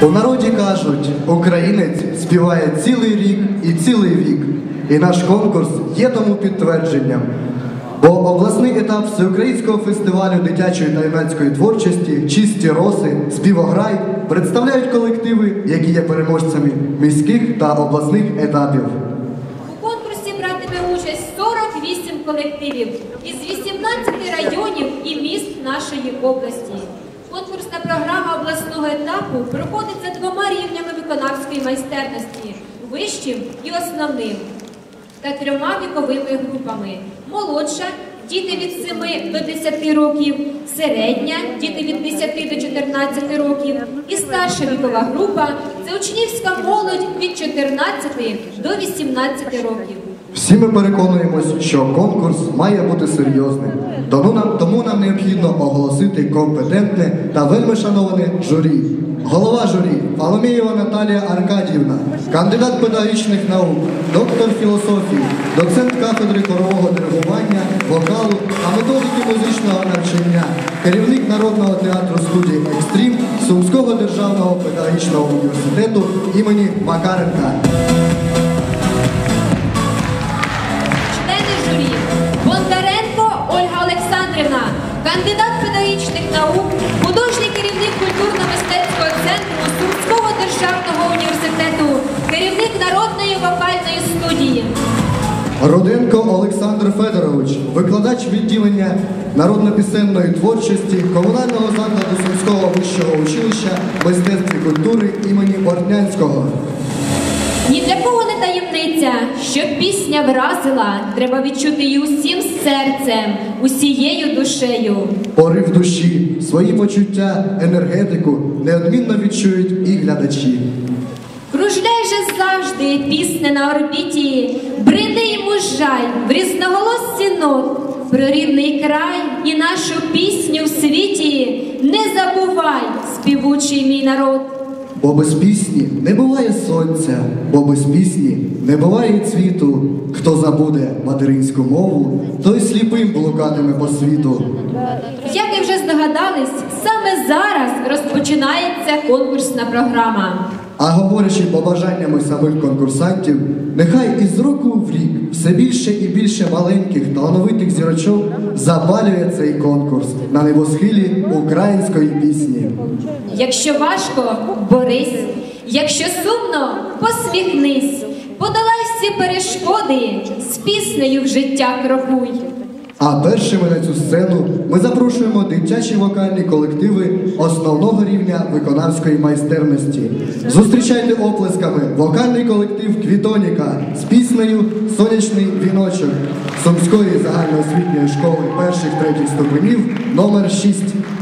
У народі кажуть, українець співає цілий рік і цілий вік. І наш конкурс є тому підтвердженням. Бо обласний етап Всеукраїнського фестивалю дитячої та юнацької творчості «Чисті роси», «Співограй» представляють колективи, які є переможцями міських та обласних етапів. У конкурсі братиме участь 48 колективів із 18 районів і міст нашої області. Конкурсна програма обласного етапу проходить за двома рівнями виконавської майстерності – вищим і основним, та трьома віковими групами. Молодша – діти від 7 до 10 років, середня – діти від 10 до 14 років і старша вікова група – це учнівська молодь від 14 до 18 років. Всі ми переконуємось, що конкурс має бути серйозним. Тому нам необхідно оголосити компетентне та вельми шановане журі. Голова журі – Фаломієва Наталія Аркадіївна, кандидат педагогічних наук, доктор філософії, доцент кафедри хорового диригування, вокалу та методики музичного навчання, керівник Народного театру студії «Екстрім» Сумського державного педагогічного університету імені Макаренка. Члени журі: Бондаренко Ольга Олександрівна, кандидат педагогічних наук, художній керівник культурно-мистецького центру Сумського державного університету, керівник Народної вокальної студії. Руденко Олександр Федорович, викладач відділення народно-пісенної творчості комунального закладу Сумського вищого училища мистецтв і культури імені Бортнянського. Ні для кого не таємниця, щоб пісня вразила, треба відчути її усім серцем, усією душею. Порив душі, свої почуття, енергетику неодмінно відчують і глядачі. Кружляй же завжди, пісне на орбіті, бриди й мужай в різноголосці нот, про рідний край і нашу пісню в світі не забувай, співучий мій народ. Бо без пісні не буває сонця, бо без пісні не буває цвіту. Хто забуде материнську мову, той сліпим блукатиме по світу. Як ви вже здогадались, саме зараз розпочинається конкурсна програма. А говорячи побажаннями самих конкурсантів, нехай із року в рік все більше і більше маленьких талановитих зірочок запалює цей конкурс на небосхилі української пісні. Якщо важко – борись, якщо сумно – посміхнись, подолай всі перешкоди, з піснею в життя крокуй. А першими на цю сцену ми запрошуємо дитячі вокальні колективи основного рівня виконавської майстерності. Зустрічайте оплесками вокальний колектив «Квітоніка» з піснею «Сонячний віночок» Сумської загальноосвітньої школи перших-третіх ступенів номер 6.